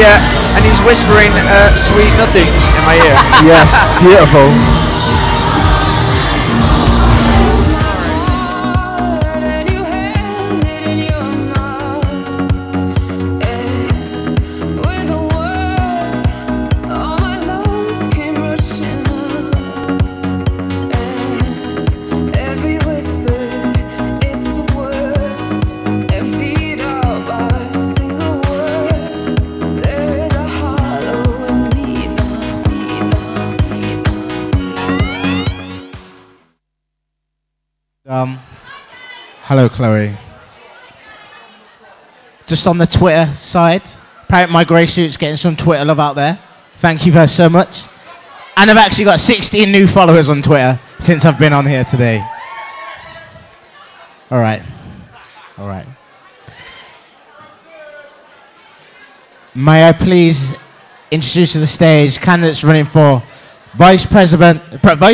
Yeah, and he's whispering sweet nothings in my ear. Yes, beautiful. Hello, Chloe. Just on the Twitter side, apparently my grey suit's getting some Twitter love out there. Thank you very so much. And I've actually got 16 new followers on Twitter since I've been on here today. All right. All right. May I please introduce to the stage candidates running for Vice President,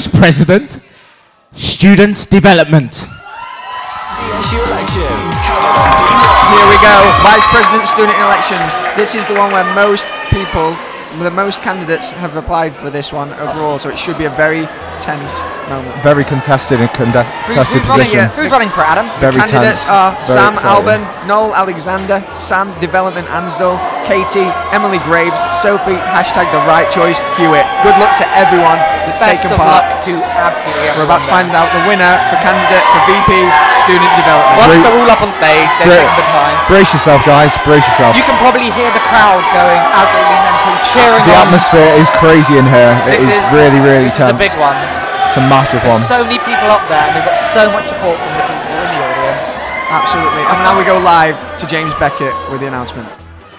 Student Development. DSU elections. Here we go, Vice President Student Elections. This is the one where most people, the most candidates have applied for this one overall, so it should be a very tense moment. Very contested and contested position. Who's running for Adam? Very the candidates tense. are Very Sam exciting. Alban, Noel Alexander, Sam Development Ansdell, Katie, Emily Graves, Sophie, #the right choice, Hewitt. Good luck to everyone that's taken part. Best of luck to absolutely everyone. We're about to find out the winner for candidate for VP Student Development. Once they're all up on stage, they're taking the time. Brace yourself, guys. Brace yourself. You can probably hear the crowd going absolutely mental, cheering The on. atmosphere is crazy in here. It is really, really tense. This is a big one. It's a massive one. There's so many people up there, and they've got so much support from the people in the audience. Absolutely. And now we go live to James Beckett with the announcement.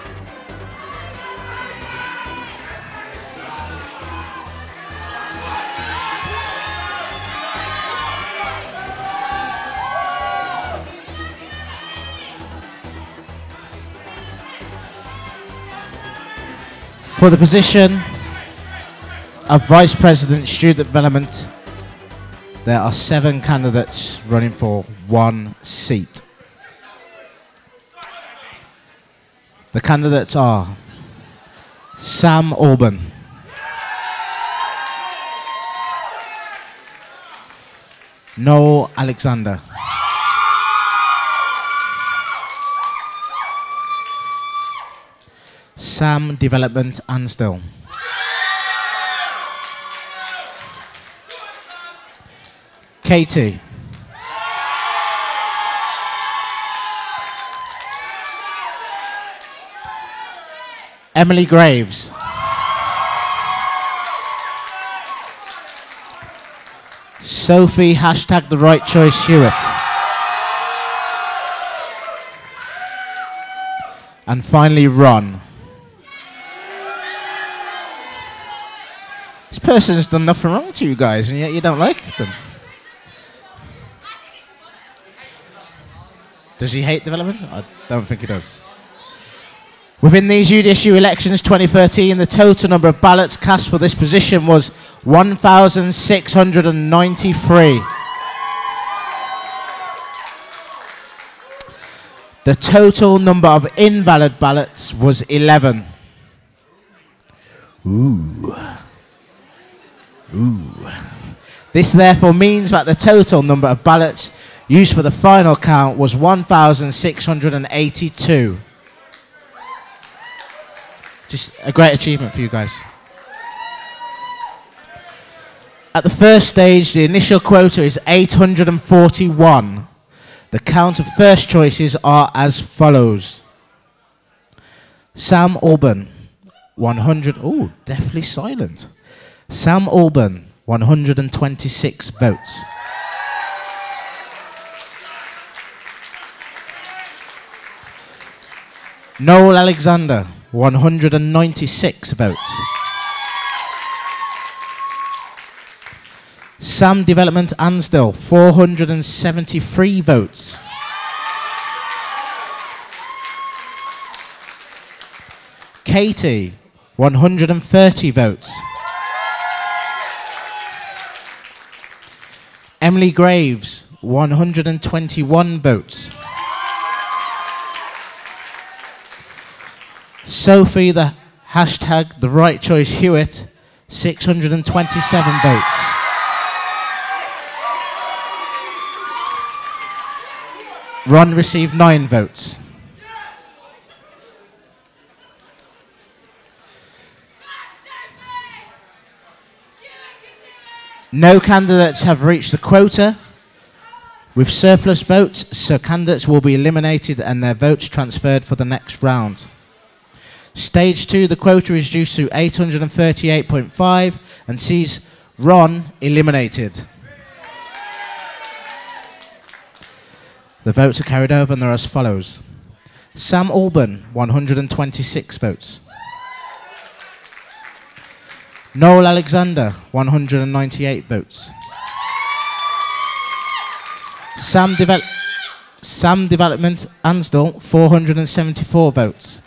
For the position of Vice President Student Development, there are 7 candidates running for 1 seat. The candidates are Sam Alban, Noel Alexander, Sam Development Ansdell, Katie, Emily Graves, Sophie #the right choice Hewitt, and finally Ron. This person has done nothing wrong to you guys, and yet you don't like them. Does he hate development? I don't think he does. Within these UDSU elections 2013, the total number of ballots cast for this position was 1,693. The total number of invalid ballots was 11. Ooh. This therefore means that the total number of ballots used for the final count was 1,682. Just a great achievement for you guys. At the first stage, the initial quota is 841. The count of first choices are as follows. Sam Alban, 100. Oh, definitely silent. Sam Alban, 126 votes. Noel Alexander, 196 votes. Sam Development Ansdell, 473 votes. Katie, 130 votes. Emily Graves, 121 votes. Sophie Hashtag the right choice Hewitt, 627 votes. Ron received 9 votes. No candidates have reached the quota with surplus votes, so candidates will be eliminated and their votes transferred for the next round. Stage 2, the quota is reduced to 838.5 and sees Ron eliminated. The votes are carried over and they're as follows. Sam Alban, 126 votes. Noel Alexander, 198 votes. Sam Development Ansdell, 474 votes.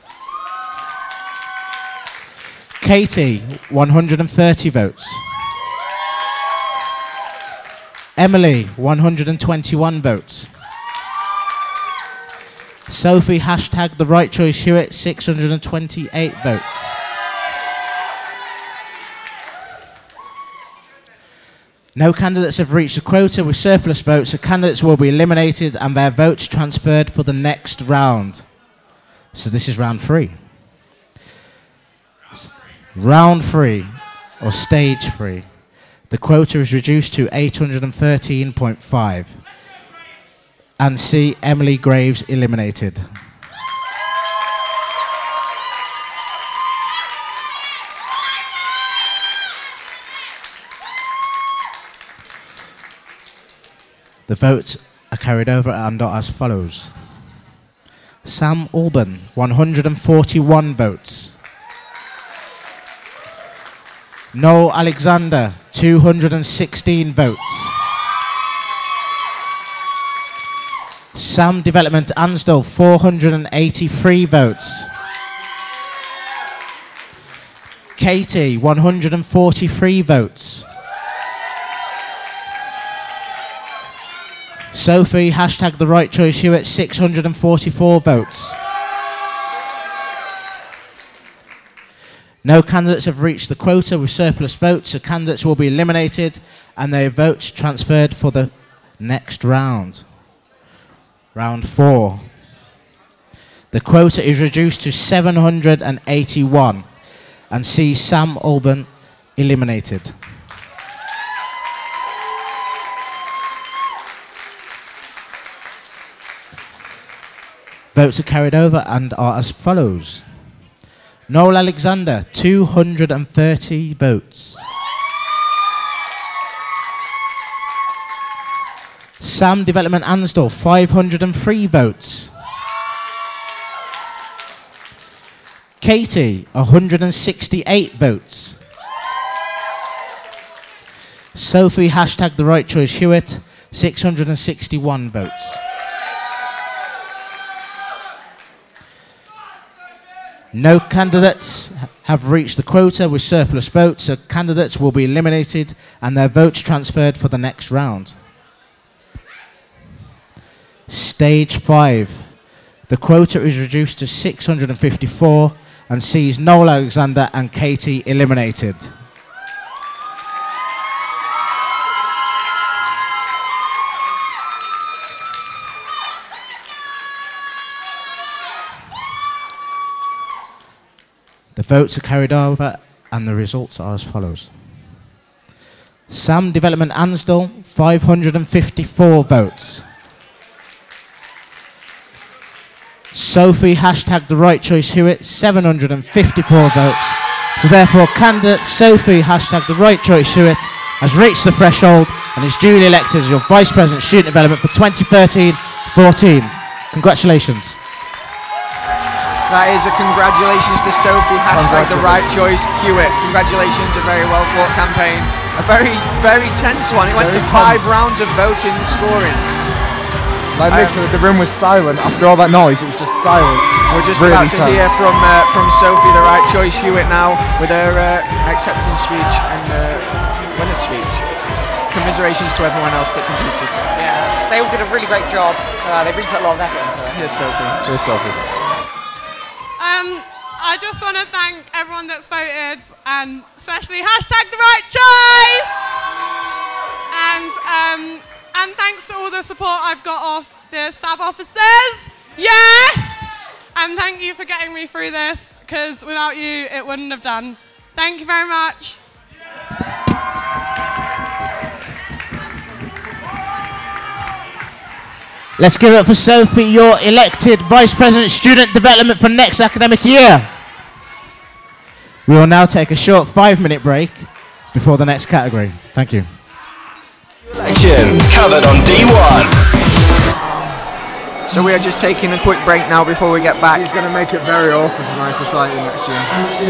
Katie, 130 votes. Emily, 121 votes. Sophie, hashtag the right choice Hewitt, 628 votes. No candidates have reached the quota with surplus votes, so candidates will be eliminated and their votes transferred for the next round. So this is round 3. Round 3, or stage 3. The quota is reduced to 813.5. And see Emily Graves eliminated. The votes are carried over and are as follows. Sam Alban, 141 votes. Noel Alexander, 216 votes. Sam Development Ansdell, 483 votes. Katie, 143 votes. Sophie, hashtag the right choice Hewitt, 644 votes. No candidates have reached the quota with surplus votes, so candidates will be eliminated and their votes transferred for the next round. Round 4. The quota is reduced to 781 and sees Sam Alban eliminated. Votes are carried over and are as follows. Noel Alexander, 230 votes. Sam Development Ansdell, 503 votes. Katie, 168 votes. Sophie, hashtag the right choice Hewitt, 661 votes. No candidates have reached the quota with surplus votes, so candidates will be eliminated and their votes transferred for the next round. Stage 5. The quota is reduced to 654 and sees Noel Alexander and Katie eliminated. The votes are carried over and the results are as follows. Sam Development Ansdell, 554 votes. Sophie, hashtag the right choice Hewitt, 754 votes. So therefore, candidate Sophie, hashtag the right choice Hewitt, has reached the threshold and is duly elected as your Vice President Student Development for 2013-14. Congratulations. That is a congratulations to Sophie, hashtag the right choice Hewitt. Congratulations, a very well fought campaign. A very, very tense one. It went to 5 rounds of voting and scoring. Like literally, the room was silent. After all that noise, it was just silence. We're just really about to hear from Sophie, the right choice Hewitt now, with her acceptance speech and winner's speech. Commiserations to everyone else that competed. Yeah, they all did a really great job. They really put a lot of effort into it. Here's Sophie. Here's Sophie. I just want to thank everyone that's voted, and especially hashtag the right choice. And thanks to all the support I've got off the SAB officers. Yes! And thank you for getting me through this, because without you, it wouldn't have done. Thank you very much. Let's give it up for Sophie, your elected Vice President Student Development for next academic year. We will now take a short 5-minute break before the next category. Thank you. Elections covered on D1. So we are just taking a quick break now before we get back. He's going to make it very awkward for my society next year.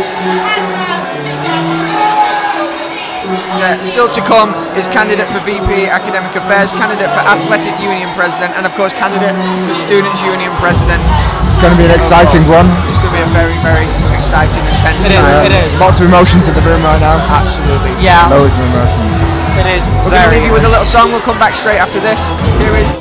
Still to come is candidate for VP Academic Affairs, candidate for Athletic Union President, and of course candidate for Students' Union President. It's going to be an exciting one. It's going to be a very, very exciting, intense It time. is. Lots of emotions in the room right now. Absolutely. Yeah. Loads of emotions. It is. We're going to leave you with a little song. We'll come back straight after this. Here is...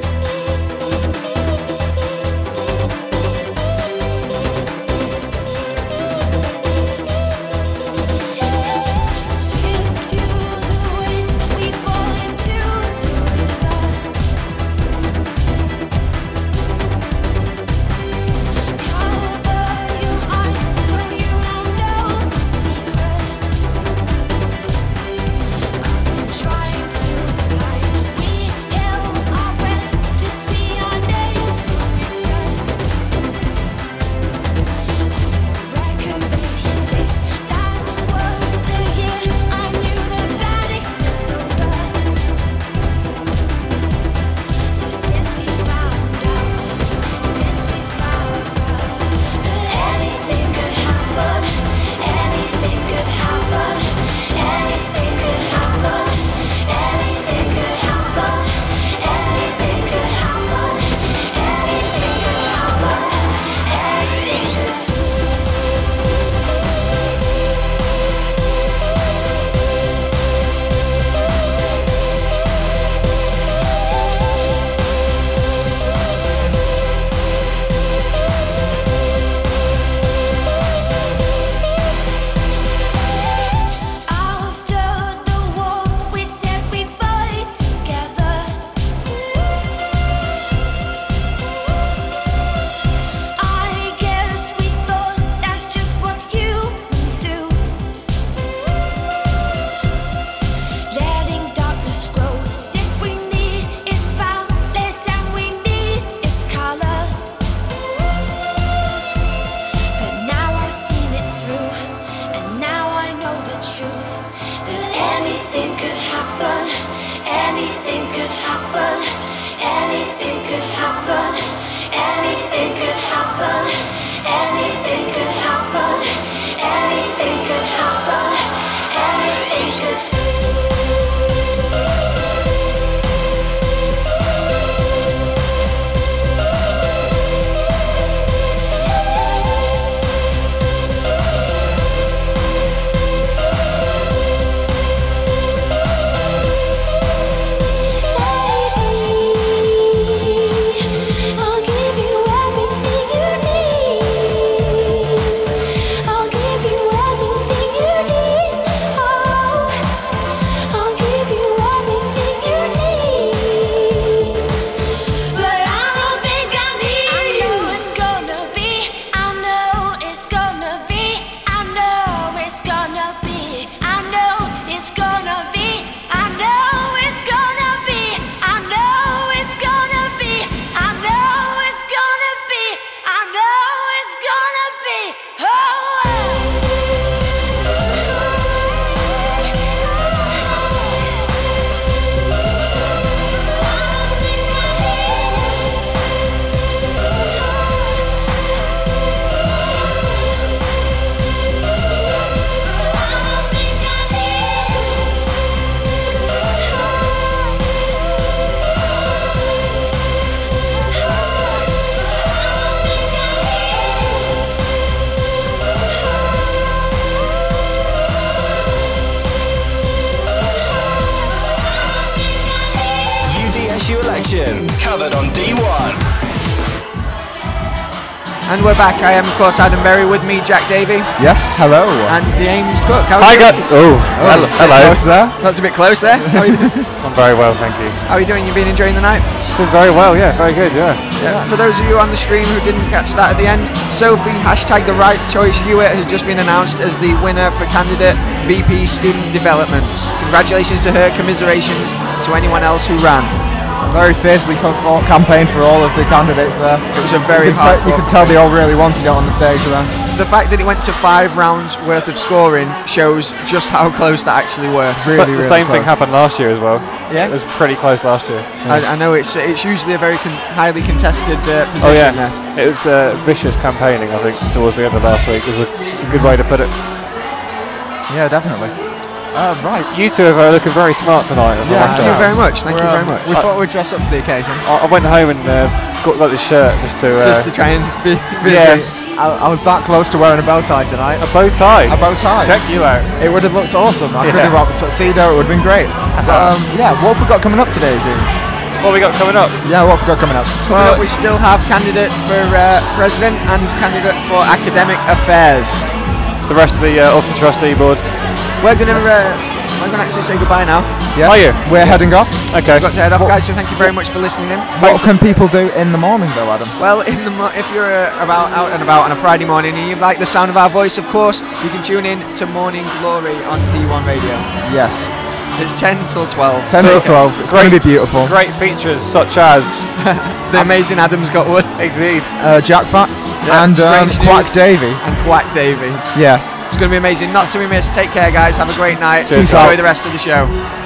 Elections covered on D1. And we're back. I am, of course, Adam Berry. With me, Jack Davey. Yes, hello. And James Cook. Hi, guys. Hello. Close there. That's a bit close there. How are you, I'm very well, thank you. how are you doing? You've been enjoying the night? It's been very well, yeah, very good, yeah. For those of you on the stream who didn't catch that at the end, Sophie, hashtag the right choice Hewitt, has just been announced as the winner for candidate VP Student Development. Congratulations to her, commiserations to anyone else who ran. Very fiercely campaign for all of the candidates there. It was a very hard You could tell they all really wanted it on the stage there. The fact that it went to 5 rounds worth of scoring shows just how close that actually were. Really, The same thing close. happened last year as well. Yeah? It was pretty close last year. I know it's usually a very highly contested position Oh yeah, there. it was vicious campaigning, I think, towards the end of last week. It was a good way to put it. Yeah, definitely. Right. You two are looking very smart tonight. Yeah, Thank you very much. Thank you very much. We thought we'd dress up for the occasion. I went home and got this shirt just to Try and be yeah, I was that close to wearing a bow tie tonight. a bow tie. A bow tie. Check you out. It would have looked awesome. I could Yeah. have rocked the tuxedo. It would have been great. Yeah, what have we got coming up today, dudes? What have we got coming up? Yeah, what have we got coming up? Well, we still have candidate for president and candidate for academic affairs. It's the rest of the Officer Trustee Board. We're gonna actually say goodbye now. Yes, Are you? We're heading off. Okay. We've got to head off, guys. So thank you very much for listening in. What can people do in the morning, though, Adam? Well, if you're out and about on a Friday morning and you like the sound of our voice, of course, you can tune in to Morning Glory on D1 Radio. Yes, It's 10 till 12. 10 till 12. It's going to be beautiful. Great features such as The amazing Adam's got one. Exceed. Jack Facts Yeah, and Strange Quack News. Davey. And Quack Davey. Yes. It's going to be amazing. Not to be missed. Take care, guys. Have a great night. Cheers, Enjoy guys. the rest of the show.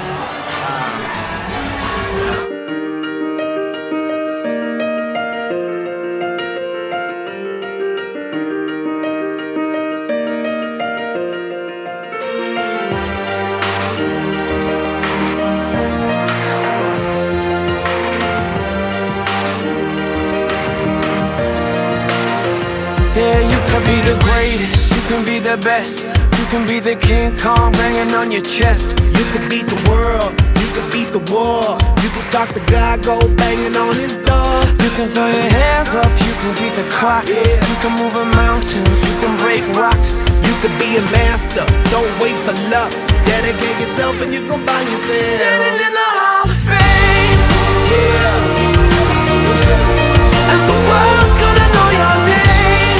Yeah, you can be the greatest, you can be the best, you can be the King Kong banging on your chest. You could beat the world, you could beat the war. You could talk to God, go banging on his door. You can throw your hands up, you can beat the clock. You can move a mountain, you can break rocks. You could be a master, don't wait for luck. Dedicate yourself and you gon' find yourself Standing in the Hall of Fame, yeah. and the world's gonna know your name,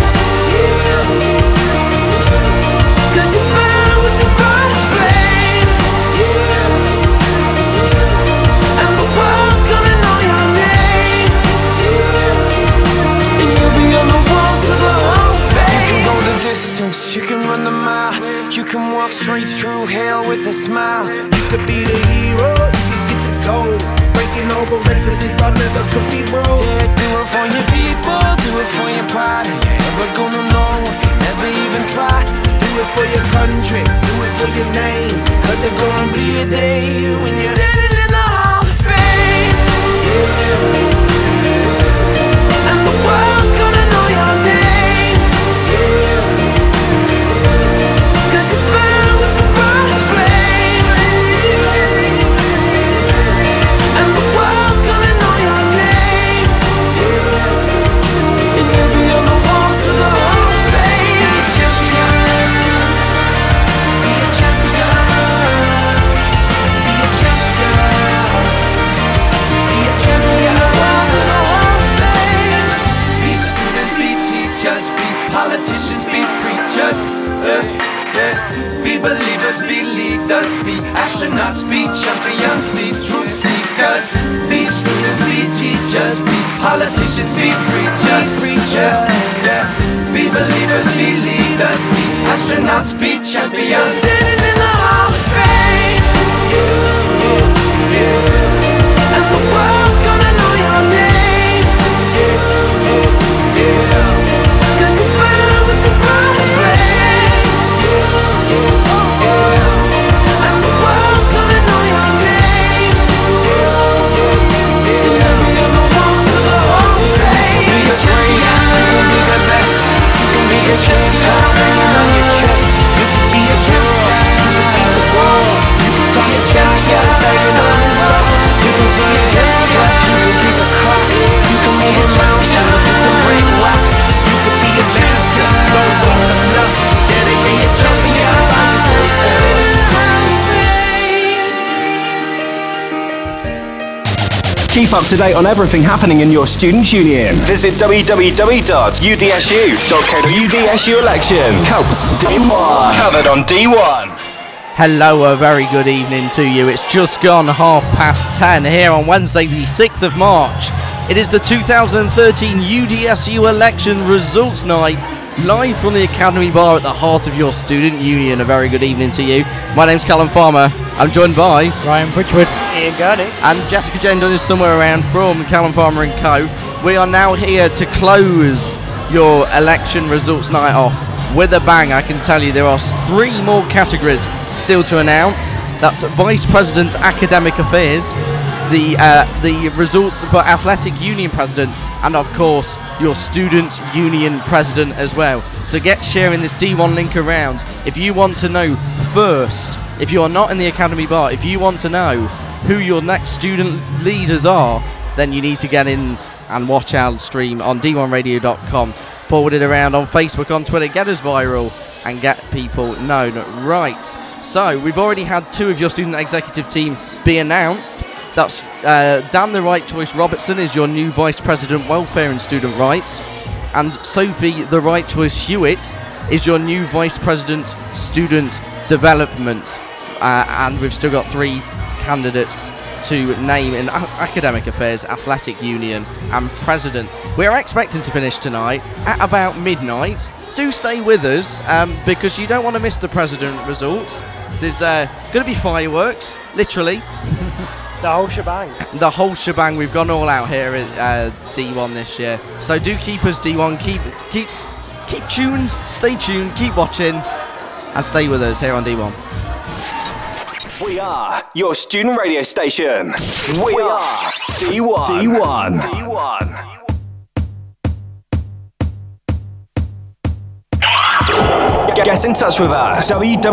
cause you burn with the brightest flame, and the world's gonna know your name, and you'll be on the walls of the Hall of Fame. You can go the distance, you can run the mile, you can walk straight through hell with a smile. You could be the hero, you could get the gold. Breaking all the records they thought never could be broke. Yeah, do it for your people, do it for your pride. And you're never gonna know if you never even try. Do it for your country, do it for your name. Cause there's gonna be a day when you're standing in the Hall of Fame, and the world's gonna know your name, cause you burn with the brightest flame, and the world's gonna know your name, and you'll be on the walls of the Hall of Fame. Be a champion, be a champion, be a champion, be a champion. Walls of the Hall of Fame. Be students, be teachers, be politicians, be preachers. Be believers, be leaders, be astronauts, be champions, be truth seekers. Be students, be teachers, be politicians, be preachers. Be believers, be leaders, be astronauts, be champions. Standing in the Hall of Fame, and the world's gonna know your name, cause you burn with the brightest flame, and the world's gonna know your name, and you'll be on the walls of the Hall of Fame. Be a champion, you can be the best, you can be a champion banging on your chest. You could be a champion, Keep up to date on everything happening in your student union. Visit www.udsu.co.uk. Elections. Covered on D1. Hello, a very good evening to you. It's just gone 10:30 here on Wednesday the 6th of March. It is the 2013 UDSU election results night, live from the Academy Bar at the heart of your student union. A very good evening to you. My name's Callum Farmer. I'm joined by Ryan Bridgewood, Ian Gurney, and Jessica Jendon is somewhere around from Callum Farmer & Co. We are now here to close your election results night off with a bang. I can tell you there are 3 more categories still to announce. That's Vice President Academic Affairs, the results for Athletic Union President, and of course your Student Union President as well. So get sharing this D1 link around if you want to know first. If you are not in the Academy Bar, if you want to know who your next student leaders are, then you need to get in and watch our stream on d1radio.com. Forward it around on Facebook, on Twitter, get us viral and get people known. Right, so we've already had 2 of your student executive team be announced. That's Dan the Right Choice Robertson is your new Vice President Welfare and Student Rights, and Sophie the Right Choice Hewitt is your new Vice President Student Development. And we've still got 3 candidates to name in Academic Affairs, Athletic Union and President. We are expecting to finish tonight at about midnight. Do stay with us because you don't want to miss the President results. There's going to be fireworks, literally. the whole shebang. The whole shebang. We've gone all out here at D1 this year. So do keep us D1. Keep tuned. Stay tuned. Keep watching. And stay with us here on D1. We are your student radio station. We are D1. Get in touch with us.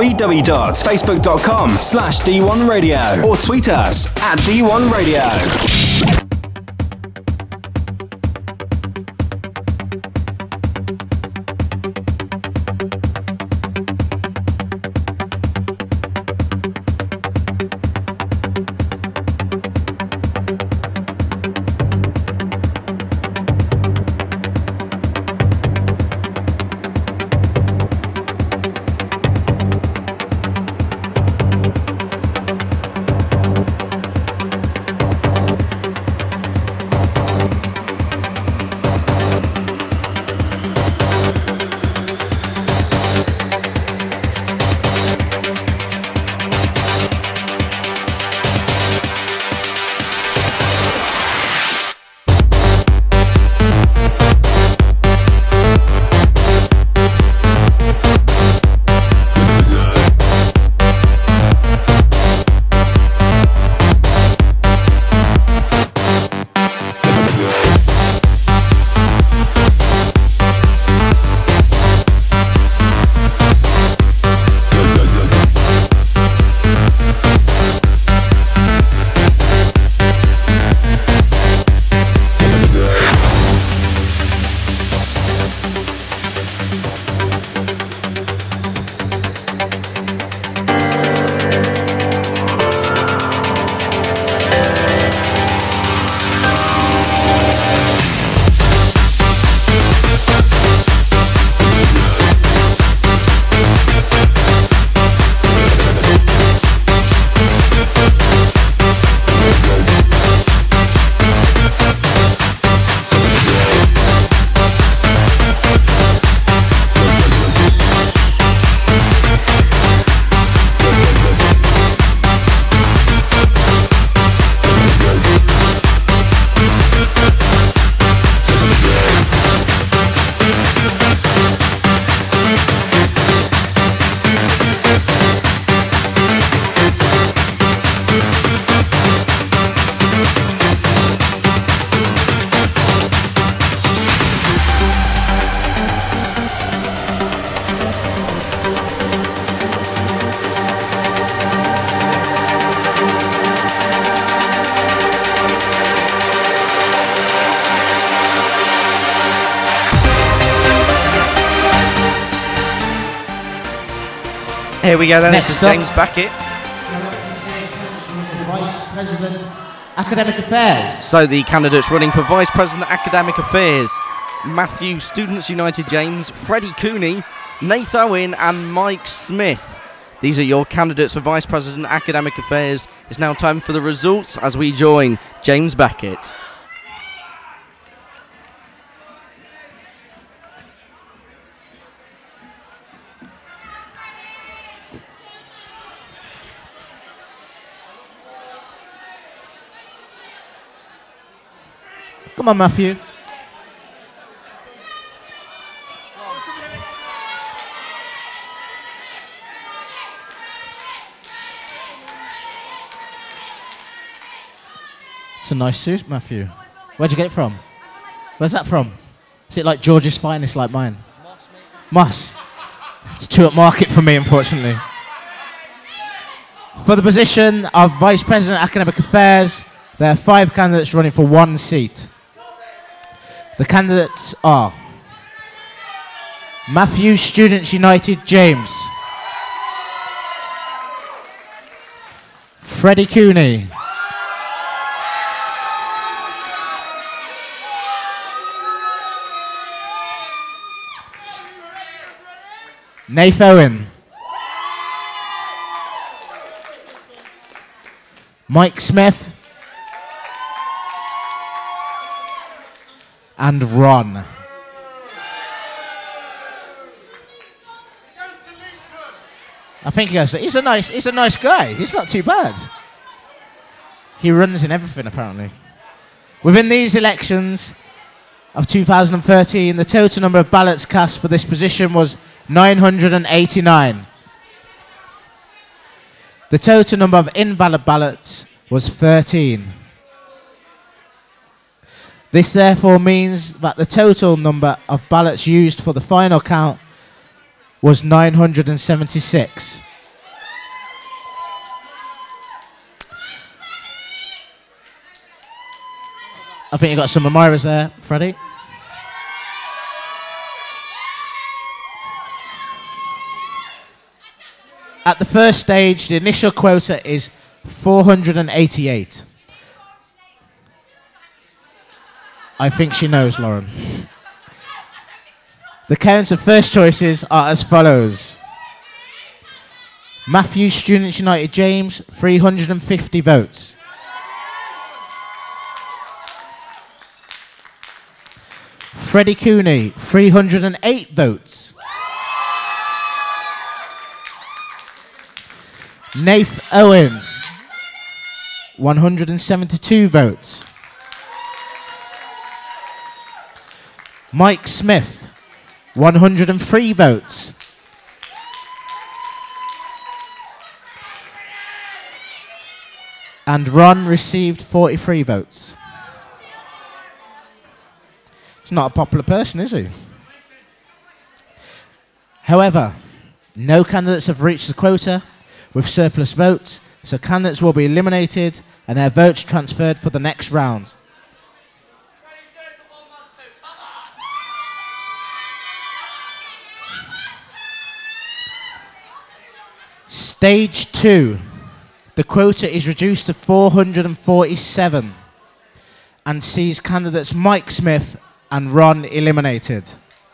www.facebook.com/D1Radio or tweet us at D1Radio. Here we go then. Next this is up. James Beckett. Vice President Academic Affairs. So the candidates running for Vice President Academic Affairs: Matthew, Students United James, Freddie Cooney, Nath Owen and Mike Smith. These are your candidates for Vice President Academic Affairs. It's now time for the results as we join James Beckett. Come on, Matthew. It's a nice suit, Matthew. Where'd you get it from? Where's that from? Is it like George's Finest, like mine? Moss. It's too upmarket for me, unfortunately. For the position of Vice President Academic Affairs, there are 5 candidates running for 1 seat. The candidates are Matthew, Students United James, Freddie Cooney, Nath Owen, Mike Smith, and Ron. I think he's a nice guy. He's not too bad. He runs in everything, apparently. Within these elections of 2013, the total number of ballots cast for this position was 989. The total number of invalid ballots was 13. This therefore means that the total number of ballots used for the final count was 976. I think you got some admirers there, Freddie. At the first stage, the initial quota is 488. I think she knows, Lauren. The count of first choices are as follows. Matthew, Students United James, 350 votes. Freddie Cooney, 308 votes. Nath Owen, 172 votes. Mike Smith, 103 votes. And Ron received 43 votes. He's not a popular person, is he? However, no candidates have reached the quota with surplus votes, so candidates will be eliminated and their votes transferred for the next round. Stage 2. The quota is reduced to 447 and sees candidates Mike Smith and Ron eliminated.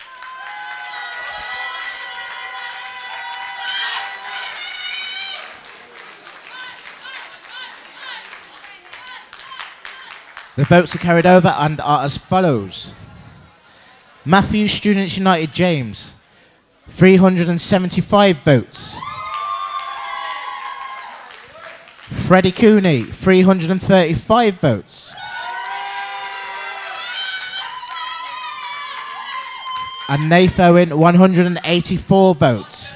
The votes are carried over and are as follows. Matthew, Students United James, 375 votes. Freddie Cooney, 335 votes. And Nath Owen, 184 votes.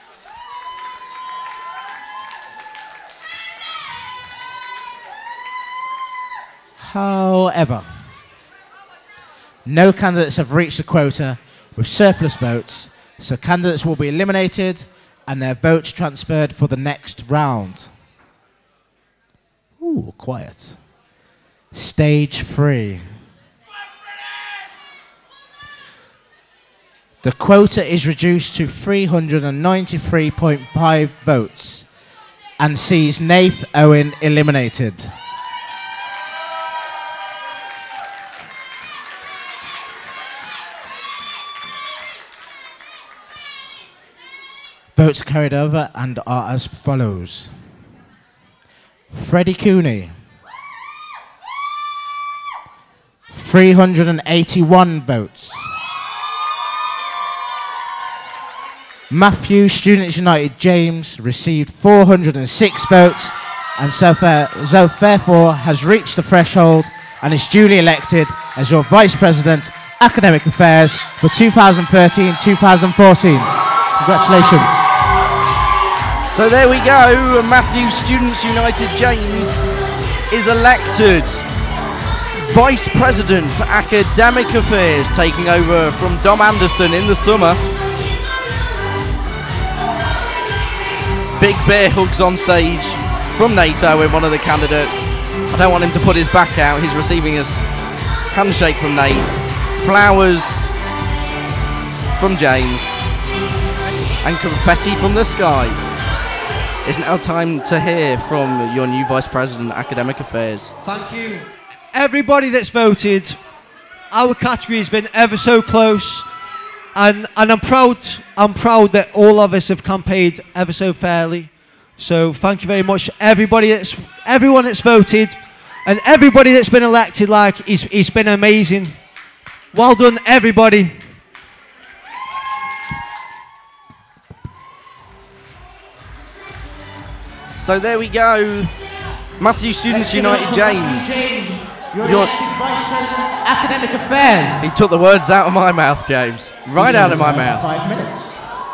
However, no candidates have reached the quota with surplus votes, so candidates will be eliminated and their votes transferred for the next round. Ooh, quiet. Stage 3. The quota is reduced to 393.5 votes and sees Nath Owen eliminated. votes are carried over and are as follows. Freddie Cooney, 381 votes. Matthew Students United James received 406 votes and so therefore has reached the threshold and is duly elected as your Vice President, Academic Affairs for 2013-2014. Congratulations. So there we go, Matthew Students United James is elected Vice President, Academic Affairs, taking over from Dom Anderson in the summer. Big bear hugs on stage from Nathan with one of the candidates. I don't want him to put his back out. He's receiving his handshake from Nate. Flowers from James. And confetti from the sky. It's now time to hear from your new Vice President, Academic Affairs. Thank you. Everybody that's voted, our category has been ever so close. And I'm proud that all of us have campaigned ever so fairly. So thank you very much, everyone that's voted, and everybody that's been elected. It's been amazing. Well done, everybody. So there we go, Matthew Students United James. You're elected Vice President, Academic Affairs. He took the words out of my mouth, James. Right out of my mouth. 5 minutes.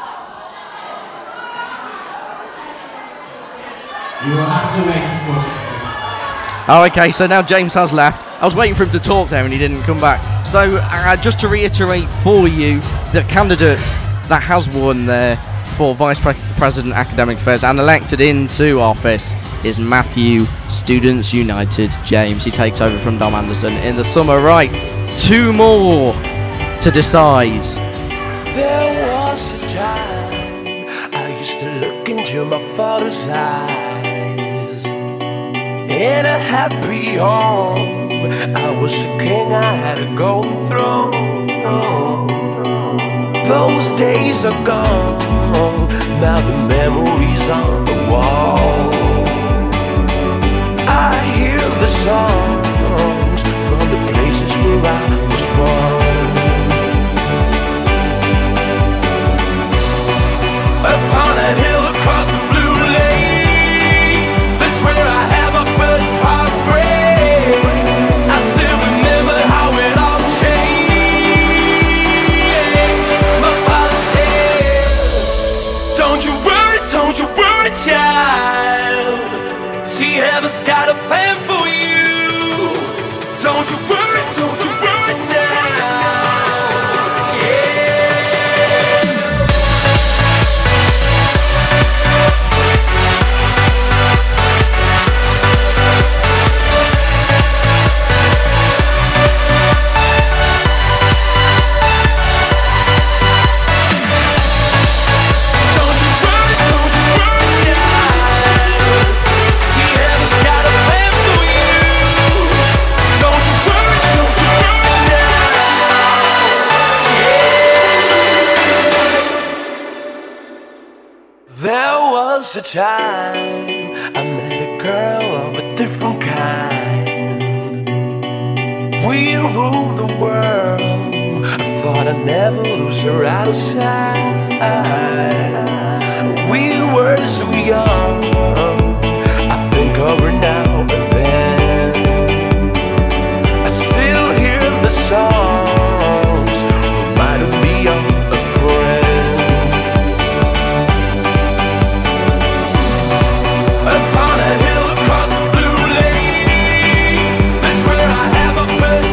You will have to wait, unfortunately. Oh, okay, so now James has left. I was waiting for him to talk there and he didn't come back. So, just to reiterate for you, the candidate that has won there for Vice President Academic Affairs and elected into office is Matthew Students United James. He takes over from Dom Anderson in the summer. Right, 2 more to decide. There was a time I used to look into my father's eyes. In a happy home, I was a king, I had a golden throne. Those days are gone, now the memories on the wall. I hear the songs from the places where I was born. Upon a hill across the blue lake, that's where I had my first heartbreak. I still remember how it all changed. My father said, don't you worry, child. See, heaven's got a plan for you. Don't you worry now. A time I met a girl of a different kind. We ruled the world. I thought I'd never lose her out of sight. We were so young. I think of her now and then. I still hear the songs reminding me of a friend. Upon a hill across the blue lake, that's where I had my first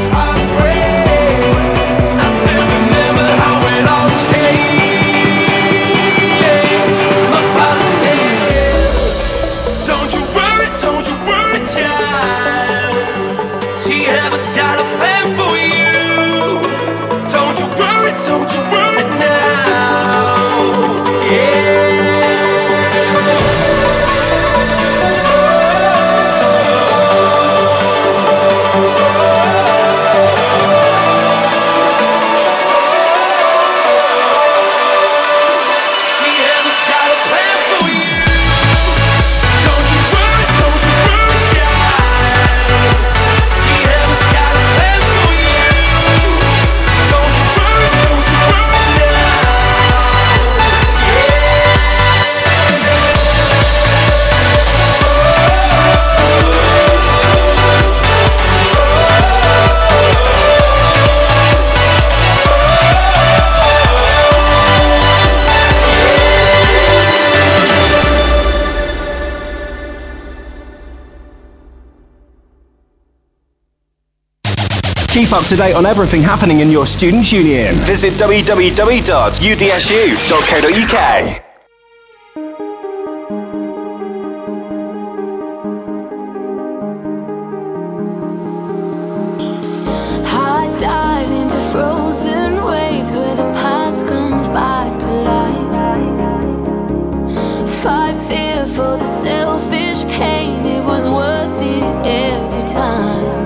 heartbreak. I still remember how it all changed. Keep up to date on everything happening in your student union. Visit www.udsu.co.uk. I dive into frozen waves where the past comes back to life. Fight fear for the selfish pain, it was worth it every time.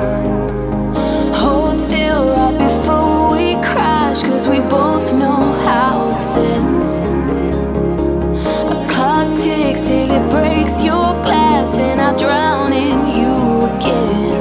Hold still right before we crash, cause we both know how this ends. A clock ticks till it breaks your glass and I drown in you again.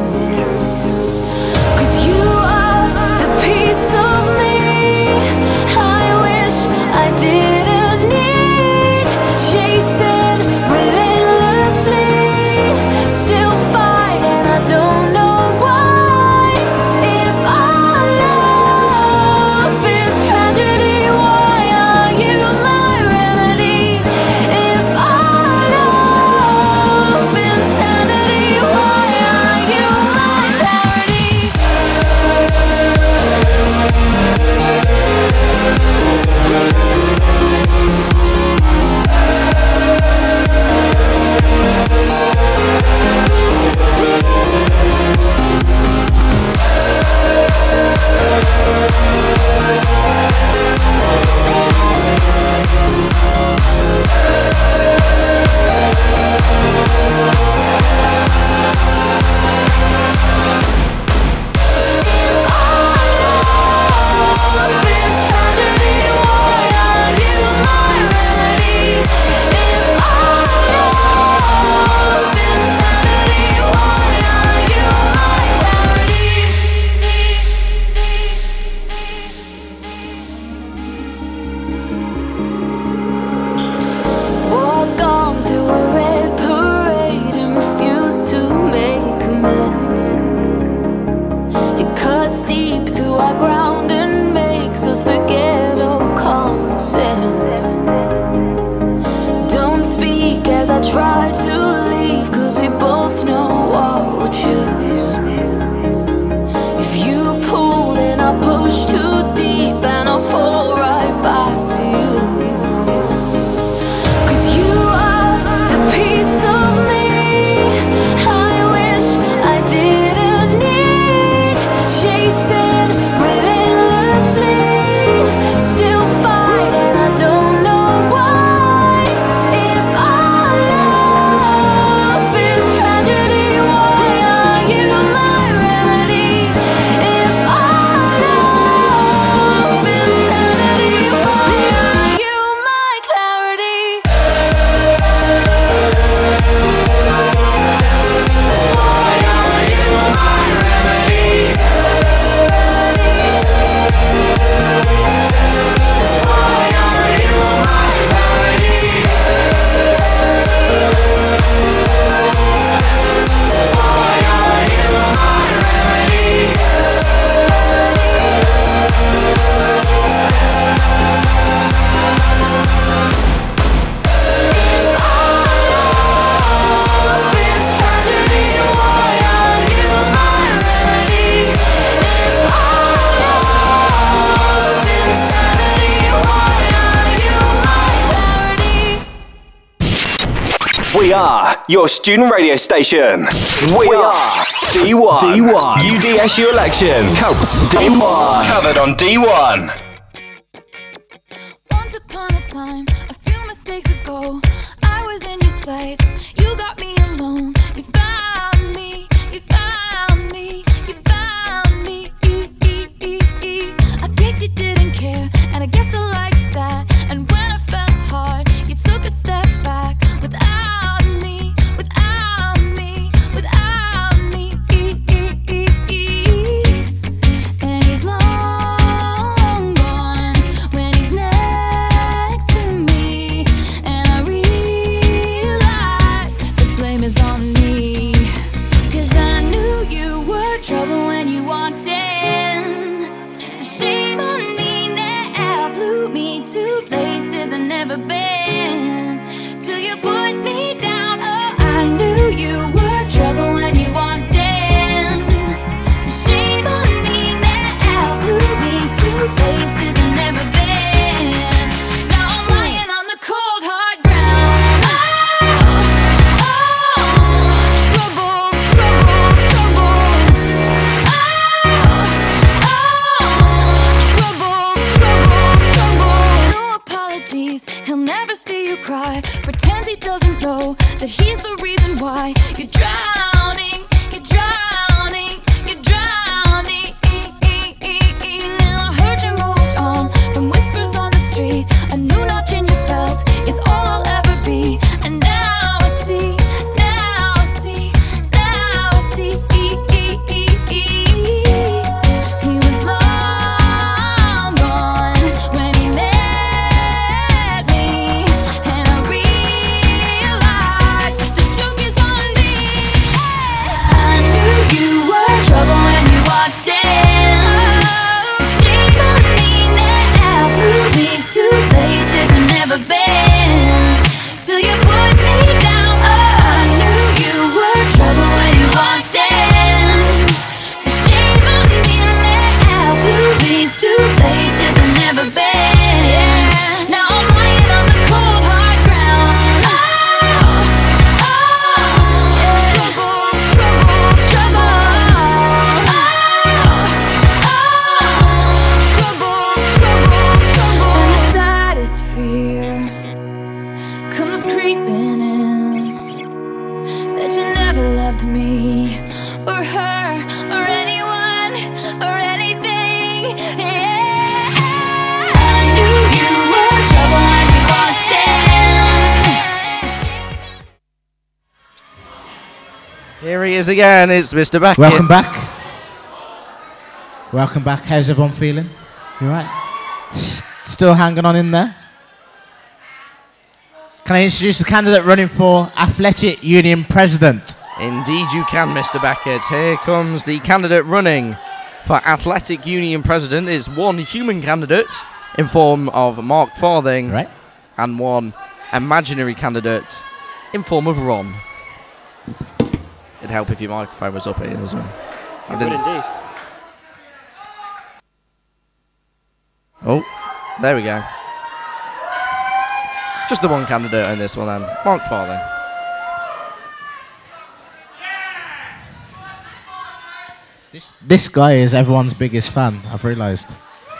We are your student radio station. We are D1. D1. UDSU elections. D1. Covered on D1. Once upon a time, a few mistakes ago, I was in your sights. You got me alone. You found me. You found me. You found me. I guess you didn't care, and I guess I liked that. And when I fell hard, you took a step back without me, without me, without me. And he's long gone when he's next to me, and I realize the blame is on me. 'Cause I knew you were trouble when you walked in, so shame on me now. Blew me to places I've never been, till you put me down. Oh, I knew you were trouble when you walked in, so shame on cry, pretends he doesn't know that he's the reason why you're drowning, you're drowning, you're drowning. Now I heard you moved on from whispers on the street. A new notch in your belt is all I'll ever be. And now I see, now I see, now I see. He was long gone when he met me, and I realized the joke is on me. I knew you were trouble when you walked in, so shame on me now. We've been to places I've never been, till you put me down. I knew you were trouble when you walked in, so shame on me now. We've been to places I've never been. Now I'm lying on the cold hard ground. Trouble, trouble, trouble. Trouble, trouble, trouble. And the saddest fear comes creeping in, that you never loved me or her or anyone or anything. I knew you were trouble when you walked in. Here he is again. It's Mr. Beckett. Welcome back. Welcome back. How's everyone feeling? You all right? Still hanging on in there? Can I introduce the candidate running for Athletic Union President? Indeed you can, Mr. Beckett. Here comes the candidate running for Athletic Union President. It's one human candidate in form of Mark Farthing, right, and one imaginary candidate in form of Ron. It'd help if your microphone was up here as well. It would indeed. Oh, there we go. Just the one candidate in this one then, Mark Farthing. This guy is everyone's biggest fan, I've realised.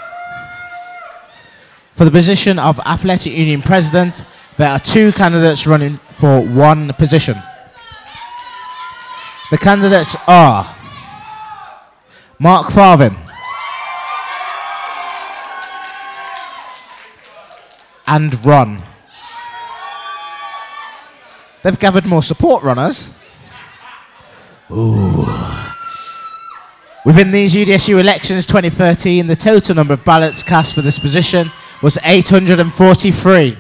For the position of Athletic Union President, there are two candidates running for one position. The candidates are Mark Farthing and Ron. They've gathered more support runners. Ooh. Within these UDSU elections 2013, the total number of ballots cast for this position was 843.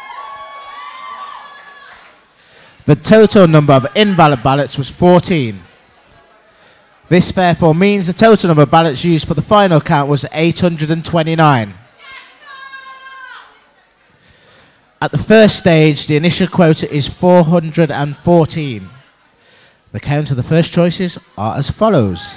The total number of invalid ballots was 14. This therefore means the total number of ballots used for the final count was 829. At the first stage, the initial quota is 414. The count of the first choices are as follows.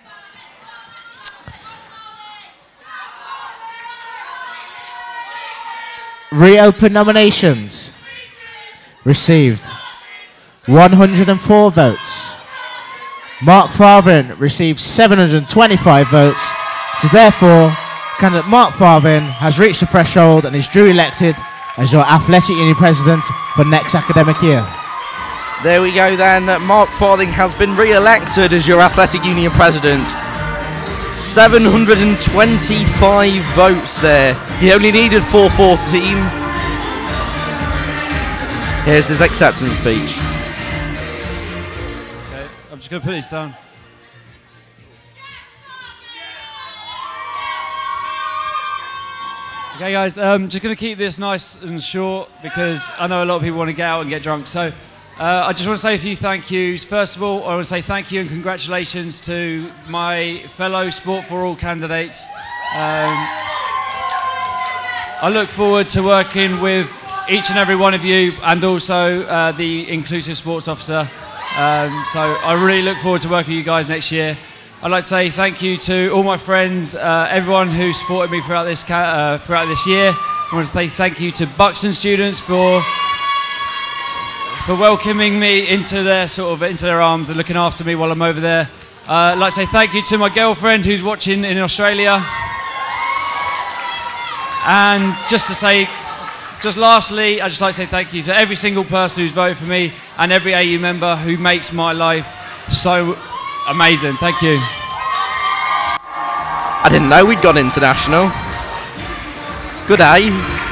Reopen nominations. Received 104 votes. Mark Farthing received 725 votes. So therefore, candidate Mark Farthing has reached the threshold and is duly elected as your Athletic Union President for next academic year. There we go then. Mark Farthing has been re-elected as your Athletic Union President. 725 votes there. He only needed 414. Here's his acceptance speech. Okay, I'm just going to put this down. Okay guys, just going to keep this nice and short because I know a lot of people want to get out and get drunk. So I just want to say a few thank yous. First of all, I want to say thank you and congratulations to my fellow Sport for All candidates. I look forward to working with each and every one of you and also the Inclusive Sports Officer. So I really look forward to working with you guys next year. I'd like to say thank you to all my friends, everyone who supported me throughout this year. I want to say thank you to Buxton students for welcoming me into their arms and looking after me while I'm over there. I'd like to say thank you to my girlfriend who's watching in Australia. And just to say Just lastly, I'd just like to say thank you to every single person who's voted for me and every AU member who makes my life so amazing. Thank you. I didn't know we'd gone international. Good day.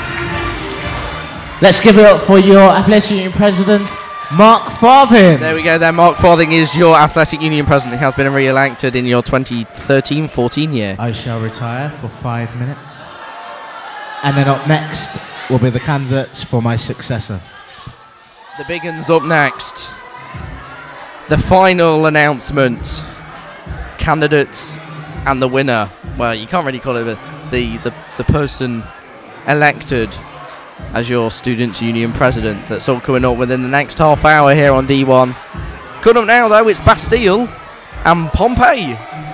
Let's give it up for your Athletic Union President, Mark Farthing. There we go there. Mark Farthing is your Athletic Union President. He has been re-elected in your 2013-14 year. I shall retire for 5 minutes. And then up next will be the candidates for my successor. The big one's up next. The final announcement. Candidates and the winner. Well, you can't really call it the person elected as your Students' Union President. That's all coming up within the next half hour here on D1. Coming up now, though, it's Bastille and Pompeii.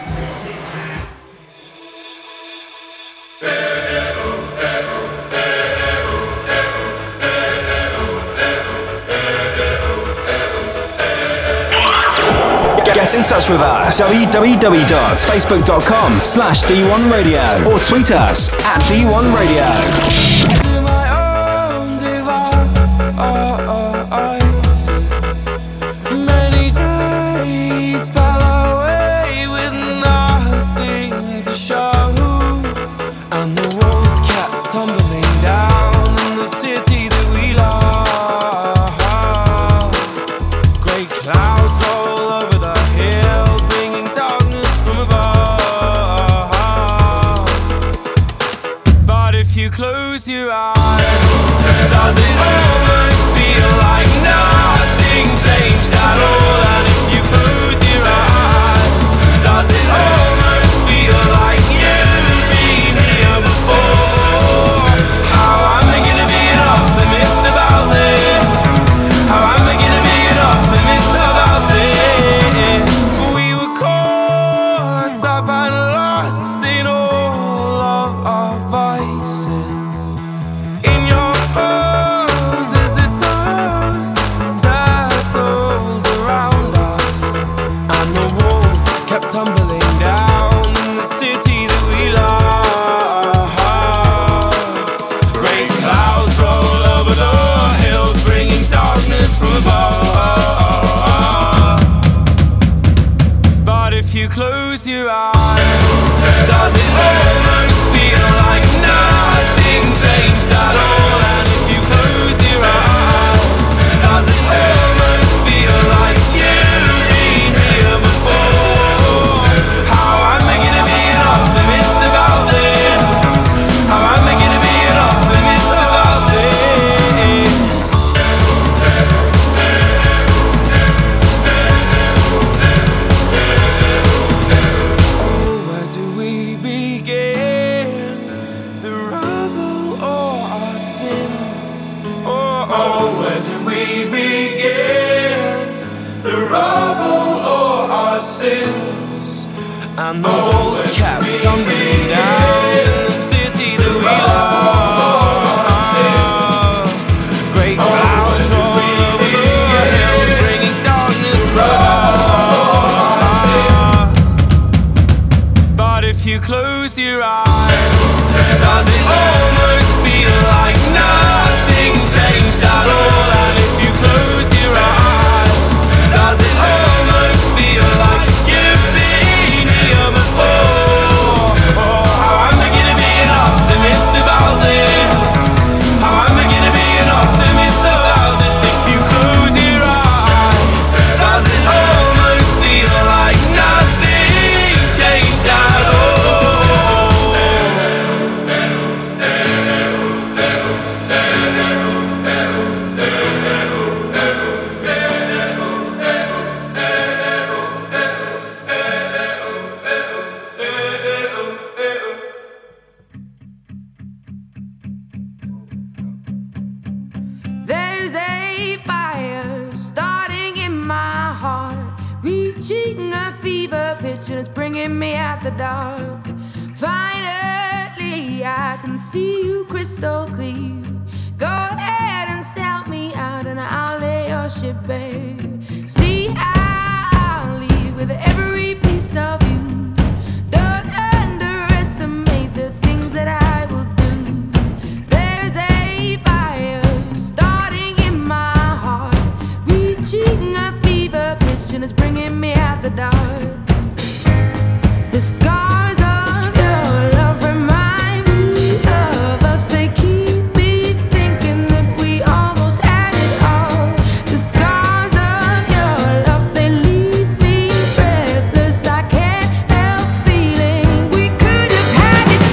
Get in touch with us, www.facebook.com/D1Radio, or tweet us at D1Radio. Many days fell away with nothing to show, and the walls kept tumbling down in the city that we love. Great clouds roll over the hills, bringing darkness from above. But if you close your eyes, does it almost feel like nothing changed at all? And if you close your eyes, does it almost feel like you've been here before? How am I gonna be an optimist about this? How am I gonna be an optimist about this? We were caught up and lost in all of our vices. In your pose as the dust settled around us, and the walls kept tumbling down in the city that we love. Great clouds roll over the hills, bringing darkness from above. But if you close your eyes, does it almost feel like nothing changed at all? And if you close your eyes, does it almost feel like you've been here before? How am I gonna be an optimist about this? How am I gonna be an optimist about this? Oh, where do we begin? The rubble or our sins? Oh, where do we begin? The rubble or our sins? And the walls kept tumbling down in the city that we love. Great clouds roll over the hills, bringing darkness from above. But if you close your eyes, does it almost feel like nothing changed at all? And if you close your eyes, does it almost feel like you've been here before? Oh, how am I gonna be an optimist about this? How am I gonna be an optimist about this? If you close your eyes, does it almost feel like nothing changed at all? There's a fire starting in my heart, reaching a fever pitch, and it's bringing me out the dark. Finally, I can see you crystal clear. Go ahead and sell me out, and I'll lay your ship bare. See, I'll leave with every piece of you. Don't underestimate the things that I will do. There's a fire the dark. The scars of your love remind me of us. They keep me thinking that we almost had it all. The scars of your love, they leave me breathless. I can't help feeling we could have had it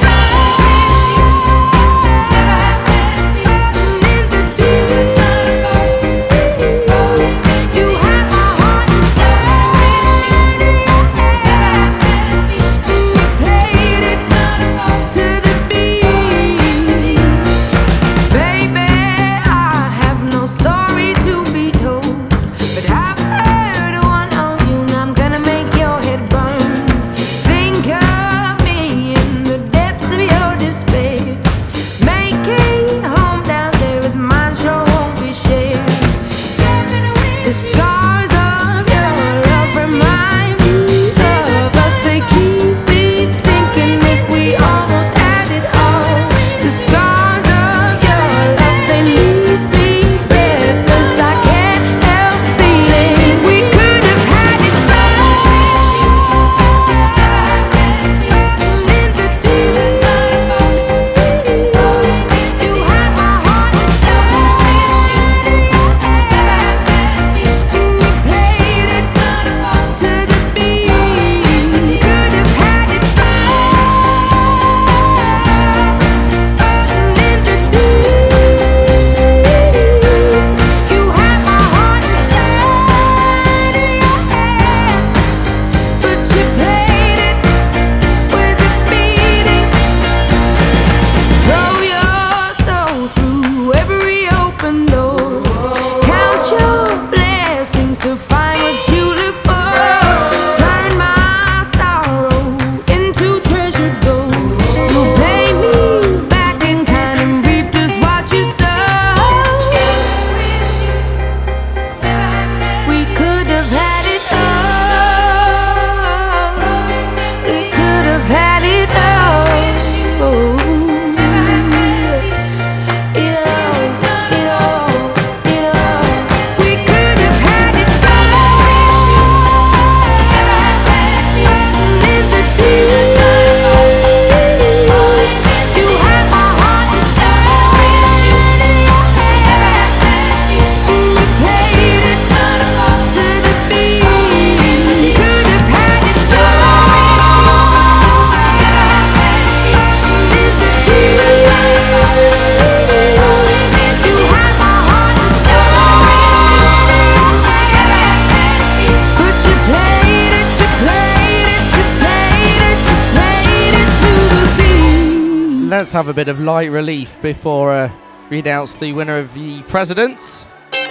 Let's have a bit of light relief before we announce the winner of the Presidents.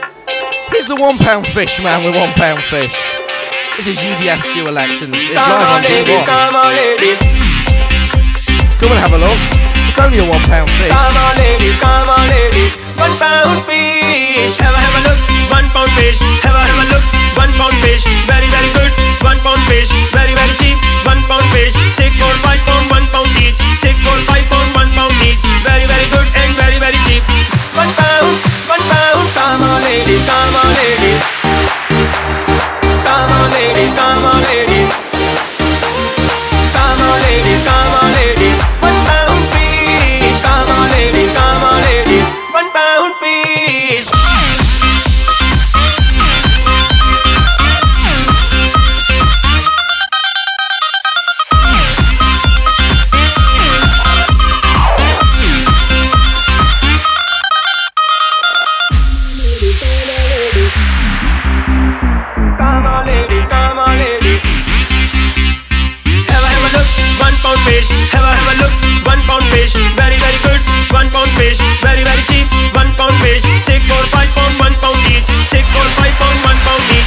Here's the £1 fish man with £1 fish. This is UDSU Elections. It's live on D1. Come on, ladies. Come and have a look. It's only a £1 fish. Come on, ladies. Come on, ladies. £1 fish. Have a look. £1 fish. Have a look. £1 fish. Very, very good. £1 fish. Very, very cheap. £1 fish. 6, 4, 5 pound, £1 each. 6, 4, 5 pound, £1 each. Very, very good and very, very cheap. £1. Come on, ladies. Come on, ladies. Come on, ladies. Come on, ladies. Come on, ladies. Come on, ladies. £1 fish. Come on, ladies. Come on, ladies. £1 fish. Fish, have a look, £1 fish, very, very good, £1 fish, very, very cheap, £1 fish, 6, 4, 5 pound, £1 each, 6, 4, 5 pound, £1 each.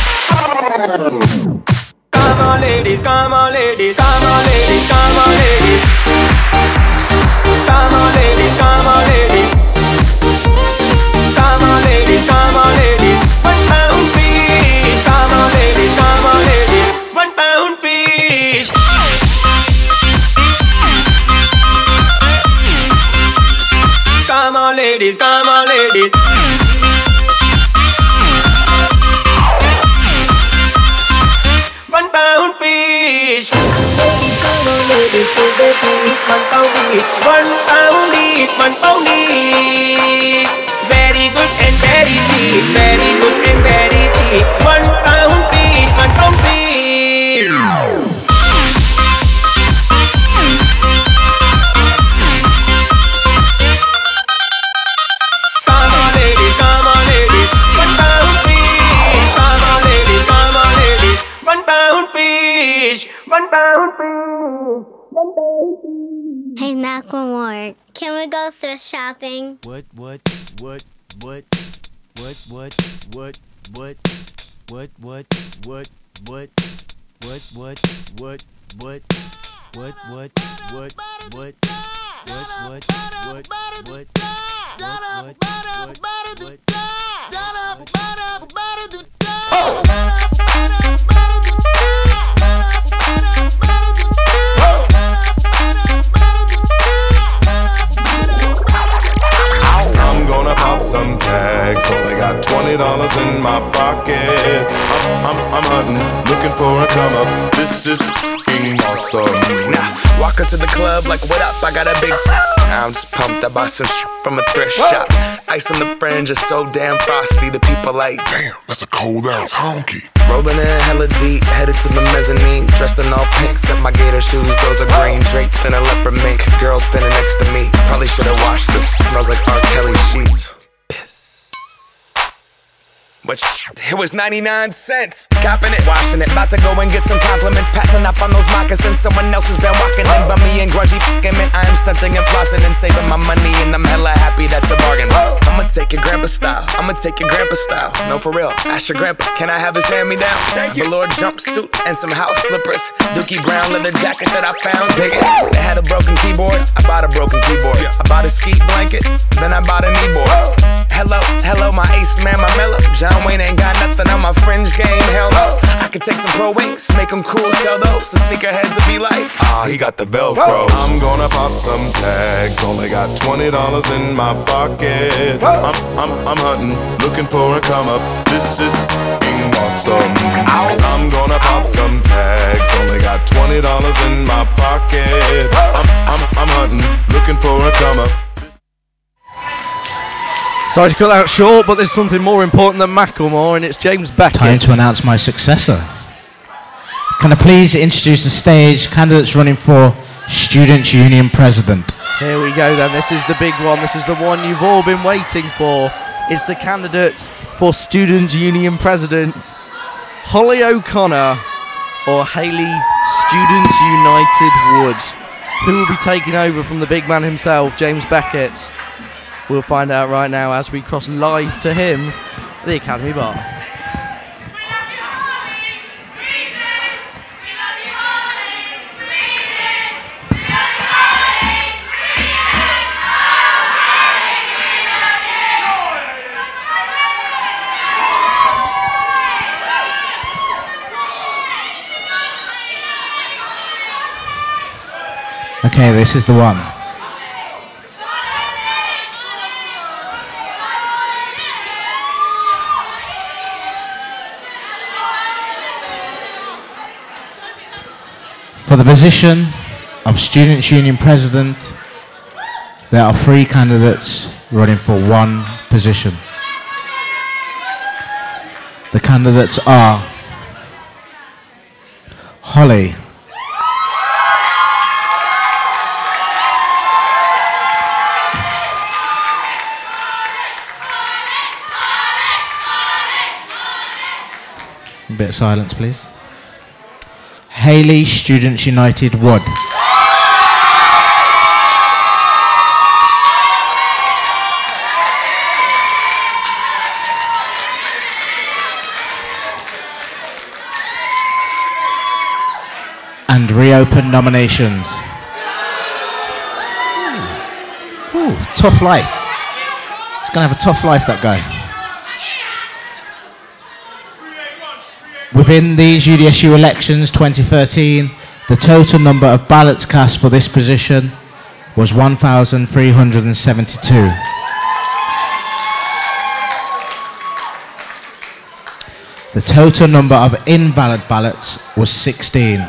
Come on, ladies, come on, ladies, come on, ladies, come on, ladies. Come on, ladies, come on, ladies. Come on, ladies, come on, ladies. £1 fish, come on, ladies, come on, ladies. £1 fish. Come on, ladies, come on, ladies. Hey, Macklemore, can we go thrift shopping? What? I'm gonna pop some tags. Only got $20 in my pocket. I'm hunting, looking for a come up. This is f***ing awesome. Now, walk into the club like, what up? I got a big. I'm just pumped. I bought some from a thrift shop. Ice on the fringe is so damn frosty. The people like, damn, that's a cold ass honky. Rolling in hella deep, headed to the mezzanine. Dressed in all pink, except my gator shoes. Those are green, draped in a leopard mink. Girl standing next to me. Probably should've washed this. Smells like R. Kelly sheets. But it was 99 cents. Copping it, washing it. About to go and get some compliments. Passing up on those moccasins. Someone else has been walking in. Bummy and grungy f***ing man. I am stunting and flossing and saving my money. And I'm hella happy that's a bargain. I'ma take your grandpa style. I'ma take your grandpa style. No, for real. Ask your grandpa. Can I have his hand-me-down? Velour jumpsuit and some house slippers. Dookie brown leather jacket that I found. Dig it. They had a broken keyboard. I bought a broken keyboard. I bought a ski blanket. Then I bought a kneeboard. Hello, my ace man, my mellow. John Wayne ain't got nothing on my fringe game, hell no. I could take some pro wings, make them cool, sell those. The sneakerheads will be like, he got the Velcro. I'm gonna pop some tags. Only got $20 in my pocket. I'm hunting, looking for a come up. This is f***ing awesome. I'm gonna pop some tags. Only got $20 in my pocket. I'm hunting, looking for a come up. Sorry to cut that short, but there's something more important than Macklemore, and it's James Beckett. Time to announce my successor. Can I please introduce the stage candidates running for Students' Union President? Here we go then, this is the big one, this is the one you've all been waiting for. It's the candidate for Students' Union President, Holly O'Connor or Hayley Students United Wood. Who will be taking over from the big man himself, James Beckett? We'll find out right now as we cross live to him, the Academy Bar. Okay, this is the one. For the position of Students' Union President, there are 3 candidates running for one position. The candidates are Holly, a bit of silence please. Hayley Students United Wood. And reopen nominations. Ooh, tough life. He's gonna have a tough life, that guy. Within these UDSU elections 2013, the total number of ballots cast for this position was 1,372. The total number of invalid ballots was 16.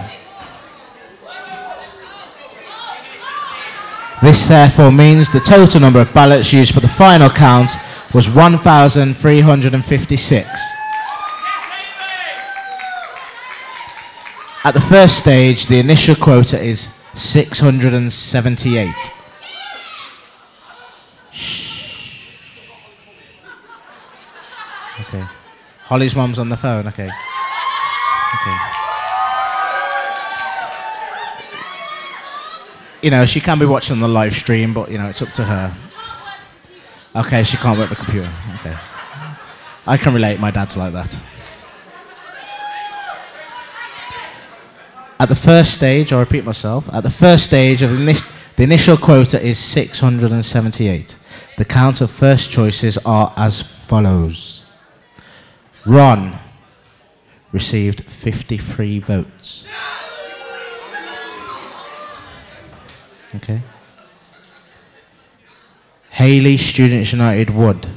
This therefore means the total number of ballots used for the final count was 1,356. At the first stage, the initial quota is 678. Shh. Okay. Holly's mum's on the phone, okay. Okay. you know, she can be watching the live stream, but, you know, it's up to her. Okay, she can't work the computer. Okay. I can relate, my dad's like that. At the first stage, I'll repeat myself, at the first stage of the initial quota is 678. The count of first choices are as follows. Ron received 53 votes. Okay. Hayley, Students United Wood.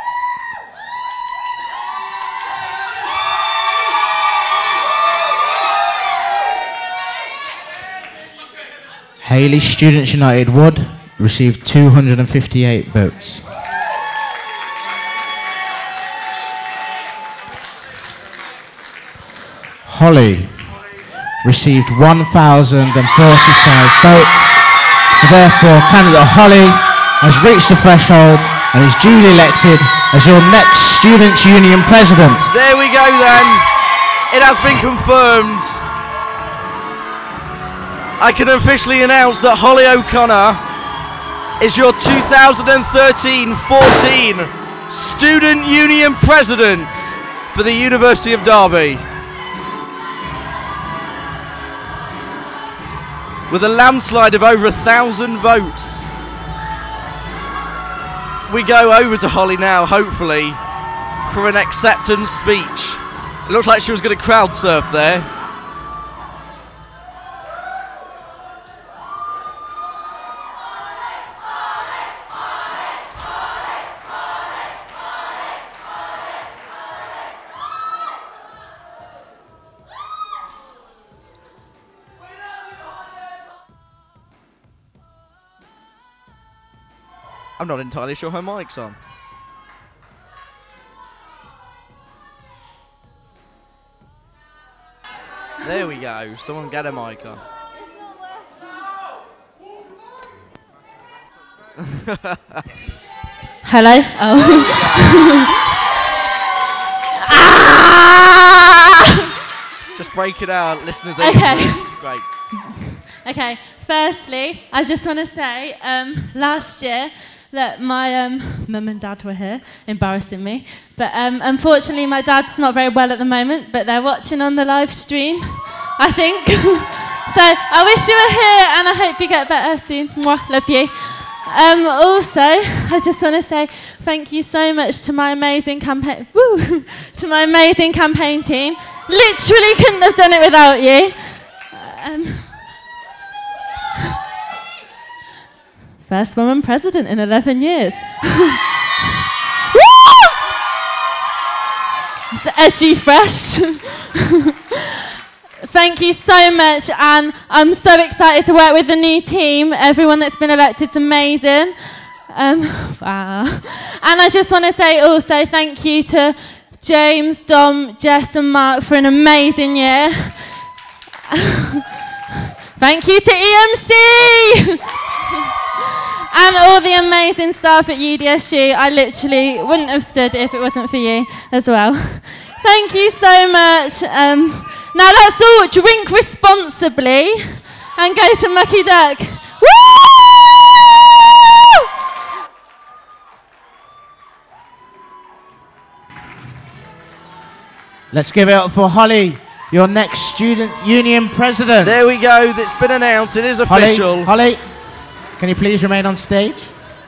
Hayley, Students United Wood received 258 votes. Holly received 1,045 votes. So therefore, candidate Holly has reached the threshold and is duly elected as your next Students' Union President. There we go then. It has been confirmed. I can officially announce that Holly O'Connor is your 2013-14 Student Union President for the University of Derby. With a landslide of over 1,000 votes. We go over to Holly now, hopefully, for an acceptance speech. It looks like she was going to crowd surf there. I'm not entirely sure her mic's on. There we go. Someone get a mic on. Hello? Oh. Just break it out, listeners. Okay. Great. Okay, firstly, I just want to say, last year, that my mum and dad were here, embarrassing me. But unfortunately, my dad's not very well at the moment, but they're watching on the live stream, I think. So I wish you were here, and I hope you get better soon. Mwah, love you. Also, I just want to say thank you so much to my amazing campaign, to my amazing campaign team. Literally couldn't have done it without you. First woman president in 11 years. It's edgy fresh. Thank you so much, and I'm so excited to work with the new team. Everyone that's been elected is amazing. Wow. And I just want to say also thank you to James, Dom, Jess and Mark for an amazing year. Thank you to EMC! And all the amazing staff at UDSU. I literally wouldn't have stood if it wasn't for you as well. Thank you so much. Now let's all drink responsibly and go to Mucky Duck. Woo! Let's give it up for Holly, your next Student Union President. There we go. It's been announced. It is official. Holly, can you please remain on stage?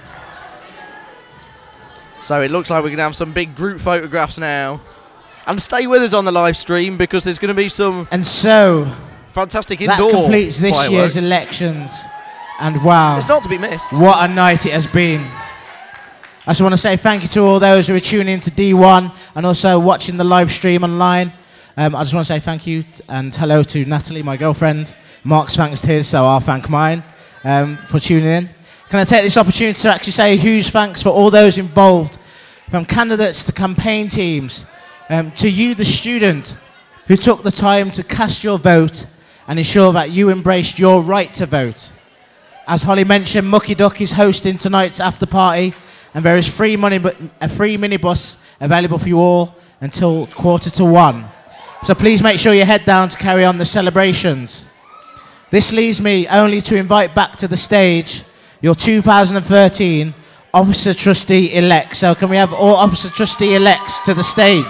So it looks like we're going to have some big group photographs now. And stay with us on the live stream because there's going to be some fantastic indoor that completes this fireworks. year's elections. And wow. It's not to be missed. What a night it has been. I just want to say thank you to all those who are tuning into D1 and also watching the live stream online. I just want to say thank you and hello to Natalie, my girlfriend. Mark's thanks to his, so I'll thank mine for tuning in. Can I take this opportunity to actually say a huge thanks for all those involved, from candidates to campaign teams, to you, the student, who took the time to cast your vote and ensure that you embraced your right to vote. As Holly mentioned, Mucky Duck is hosting tonight's after party, and there is a free minibus available for you all until 1:45. So please make sure you head down to carry on the celebrations. This leaves me only to invite back to the stage your 2013 Officer Trustee Elect. So can we have all Officer Trustee Elects to the stage?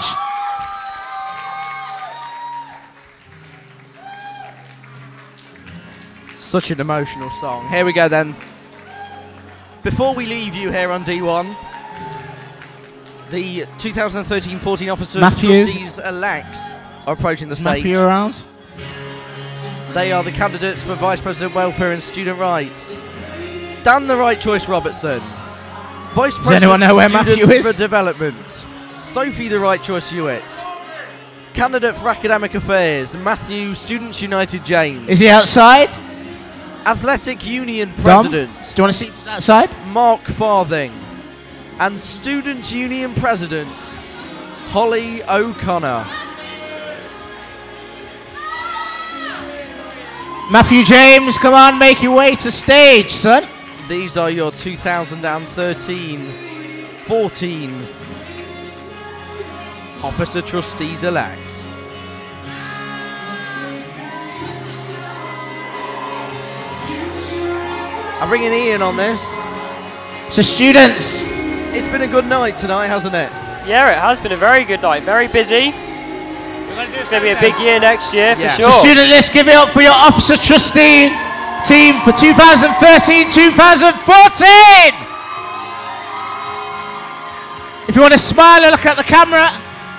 Such an emotional song. Here we go then. Before we leave you here on D1, the 2013-14 Officer Matthew. Trustees Elects are approaching the Is stage. Matthew around? They are the candidates for Vice President Welfare and Student Rights. Dan the Right Choice Robertson. Vice Does President anyone know where Student Matthew is? for Development. Sophie the Right Choice Hewitt. Candidate for Academic Affairs, Matthew Students United James. Is he outside? Athletic Union Dom? President. Do you want to see if he's outside? Mark Farthing. And Students Union President, Holly O'Connor. Matthew James, come on, make your way to stage, son. These are your 2013-14 Officer Trustees Elect. I'm bringing Ian on this. So students. It's been a good night tonight, hasn't it? Yeah, it has been a very good night. Very busy. It's going to be a big year next year for sure. So student, let's give it up for your Officer Trustee team for 2013-2014. If you want to smile and look at the camera.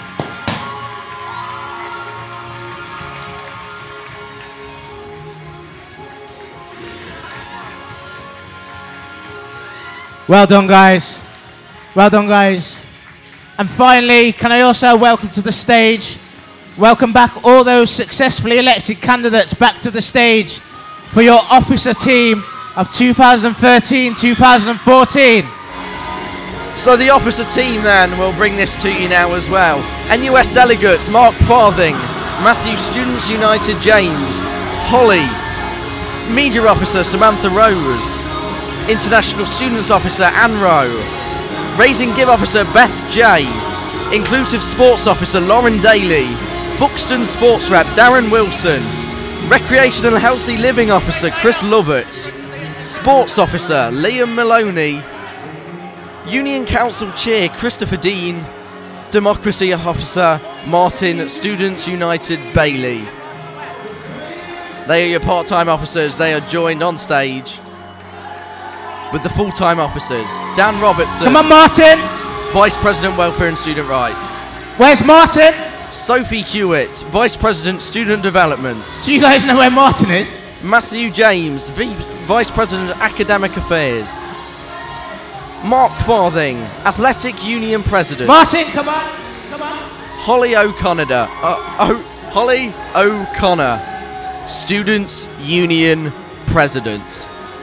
Well done, guys. Well done, guys. And finally, can I also welcome to the stage, welcome back all those successfully elected candidates back to the stage for your officer team of 2013-2014. So the officer team then will bring this to you now as well. NUS delegates, Mark Farthing, Matthew Students United James, Holly, Media Officer Samantha Rose, International Students Officer Anne Rowe, Raise and Give Officer Beth J, Inclusive Sports Officer Lauren Daly, Buxton Sports Rep Darren Wilson, Recreational and Healthy Living Officer Chris Lovett, Sports Officer Liam Maloney, Union Council Chair Christopher Dean, Democracy Officer Martin Students United Bailey. They are your part-time officers. They are joined on stage with the full-time officers. Dan Robertson. Come on, Martin. Vice President Welfare and Student Rights. Where's Martin? Sophie Hewitt, Vice President Student Development. Do you guys know where Martin is? Matthew James, Vice President Academic Affairs. Mark Farthing, Athletic Union President. Martin, come on. Come on. Holly O'Connor. Holly O'Connor, Student Union President.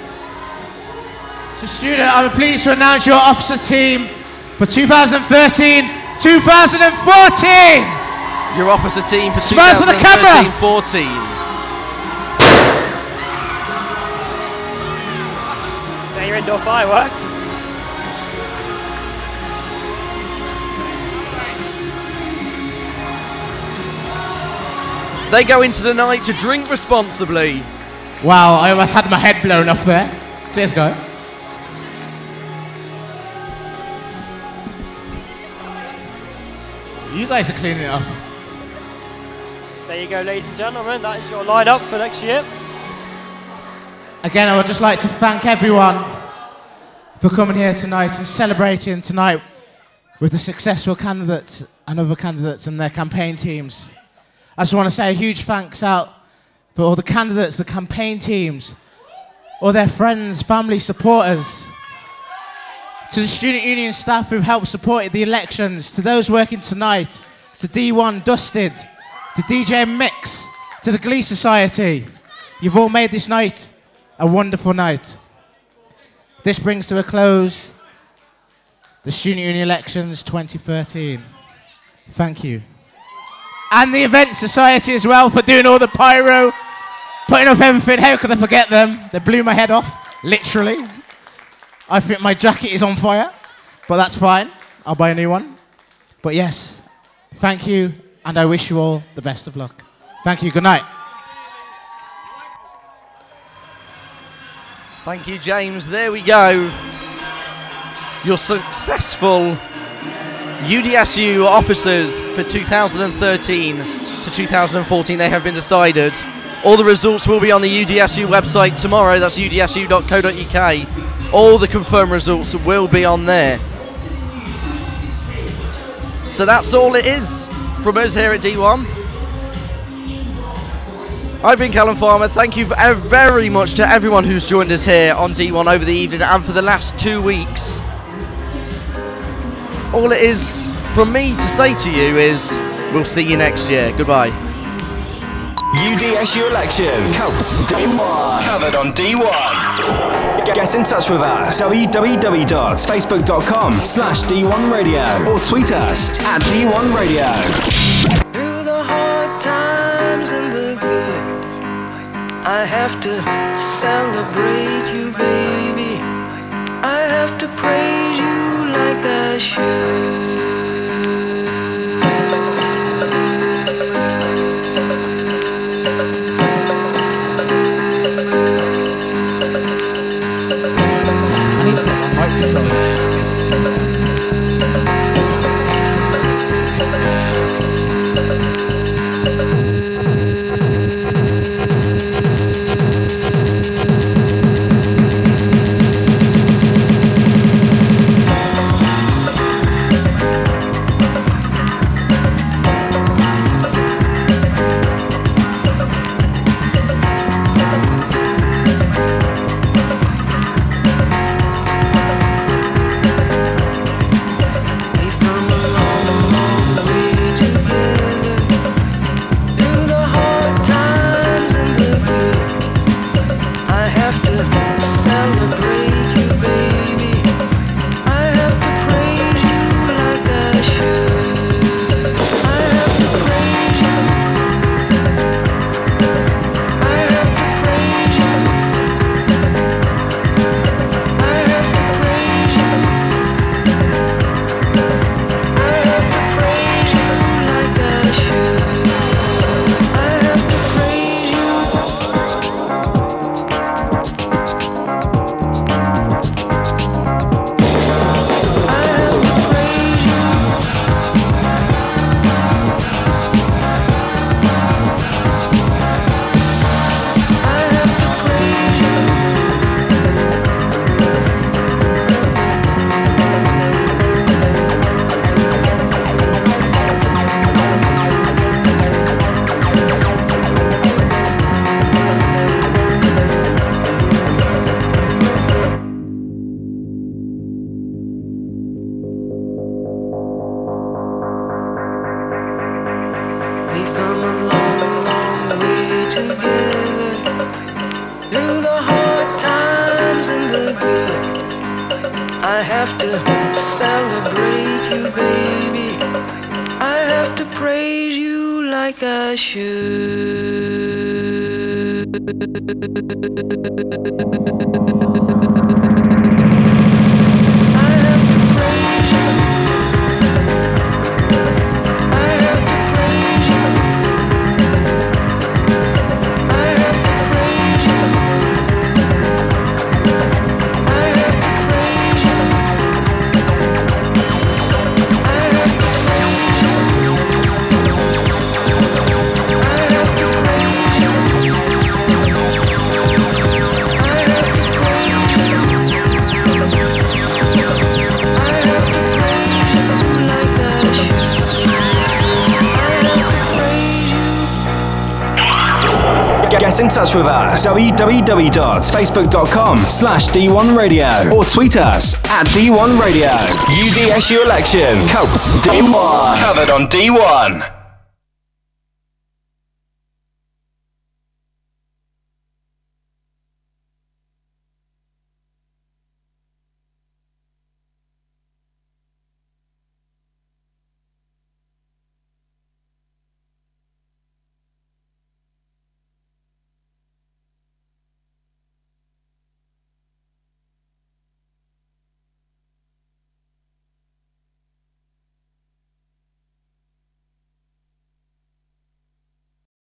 So student, I'm pleased to announce your officer team for 2013-2014. Your officer team for Smile for the camera. 2013-14. There your indoor fireworks. They go into the night to drink responsibly. Wow, I almost had my head blown off there. Cheers, guys. You guys are cleaning it up. There you go, ladies and gentlemen. That is your lineup for next year. Again, I would just like to thank everyone for coming here tonight and celebrating tonight with the successful candidates and other candidates and their campaign teams. I just want to say a huge thanks out for all the candidates, the campaign teams, all their friends, family, supporters, to the student union staff who've helped support the elections, to those working tonight, to D1 Dusted, to DJ Mix, to the Glee Society. You've all made this night a wonderful night. This brings to a close the Student Union Elections 2013. Thank you. And the Event Society as well for doing all the pyro, putting up everything. How could I forget them? They blew my head off, literally. I think my jacket is on fire, but that's fine. I'll buy a new one. But yes, thank you, and I wish you all the best of luck. Thank you. Good night. Thank you, James. There we go. Your successful UDSU officers for 2013 to 2014, they have been decided. All the results will be on the UDSU website tomorrow. That's udsu.co.uk. All the confirmed results will be on there. So that's all it is from us here at D1. I've been Callum Farmer. Thank you very much to everyone who's joined us here on D1 over the evening and for the last 2 weeks. All it is from me to say to you is, we'll see you next year. Goodbye. UDSU election. Covered on D1. Get in touch with us. www.facebook.com/D1Radio or tweet us at D1Radio. Through the hard times and the good, I have to celebrate you, baby. I have to praise you like I should. I have to celebrate you, baby. I have to praise you like I should. Get in touch with us. www.facebook.com/D1Radio or tweet us at D1Radio. UDSU election. Covered on D1.